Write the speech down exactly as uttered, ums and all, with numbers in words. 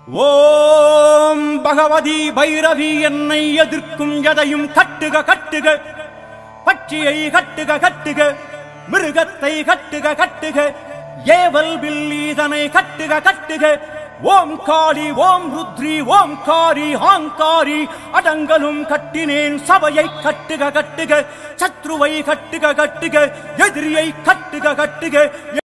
ஓம் பகவதி பைரவி என்னை எதிர்க்கும் எதையும் கட்டுக கட்டுக, பட்சியை கட்டுக கட்டுக, மிருகத்தை கட்டுக கட்டுக, ஏவல் பில்லீதனை கட்டுக கட்டுக. ஓம் காளி ஓம் ருத்ரி ஓம் காரி ஆங்காரி அடங்கலும் கட்டினேன் சபையை கட்டுக கட்டுக, சத்ருவை கட்டுக கட்டுக, எதிரியை கட்டுக கட்டுக.